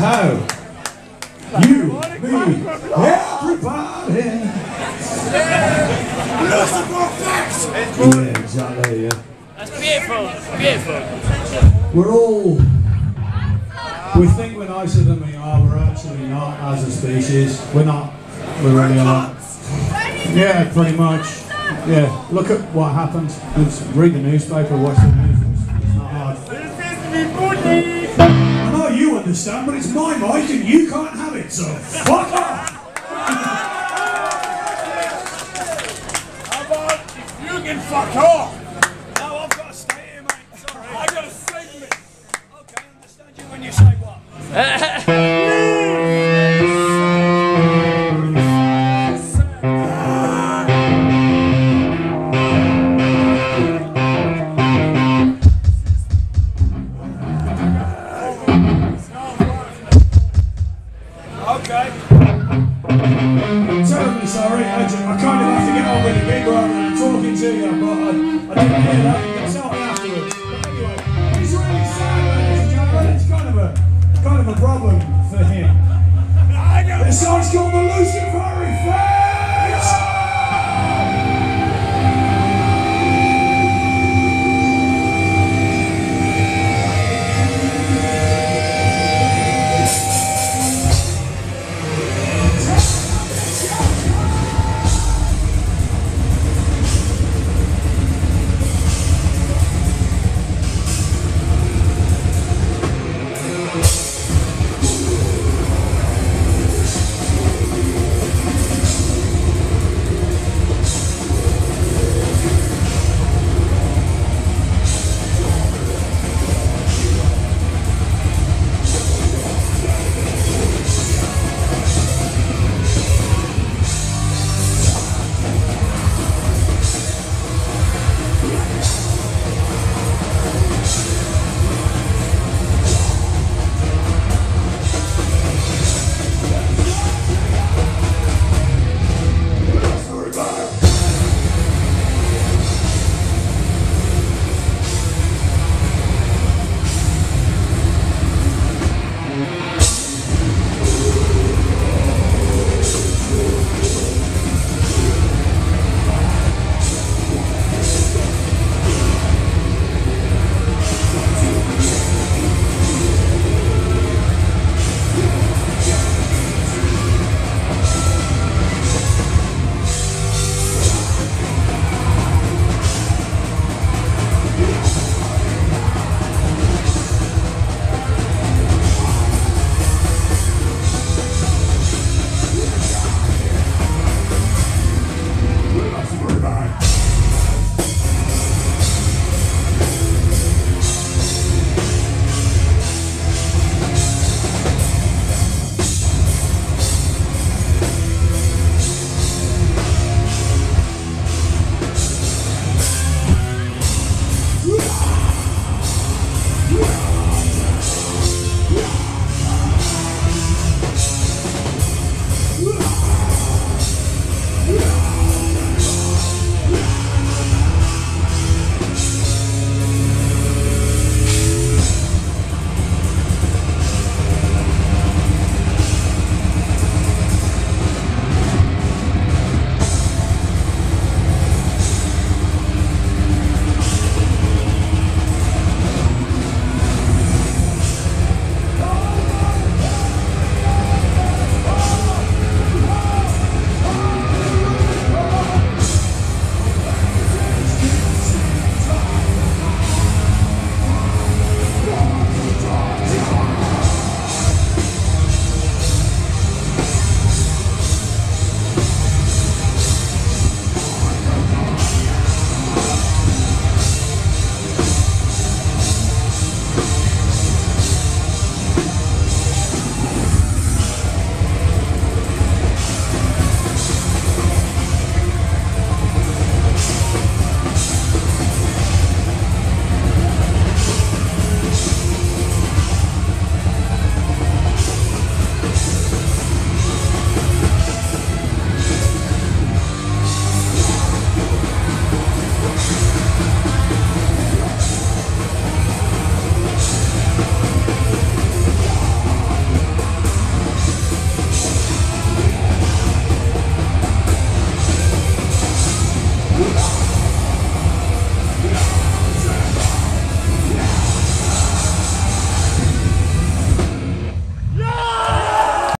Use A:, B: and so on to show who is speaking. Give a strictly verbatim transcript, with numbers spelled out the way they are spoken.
A: how? You, me, everybody. Yeah, exactly, yeah.
B: That's beautiful, beautiful.
A: We're all, we think we're nicer than we are, we're actually not as a species. We're not, we're really not. Yeah, pretty much. Yeah, look at what happens. Just read the newspaper, watch the news, it's, it's not hard. I know you understand, but it's my mic and you can't have it, so fuck off!
C: How about if you can fuck off?
A: No, I've got to stay here, mate. Sorry.
C: I got a segment.
A: Okay, I understand you when you say what?
C: Okay.
A: Terribly sorry, I, just, I kind of have to get on with the big rather than talking to you, but I, I didn't hear that.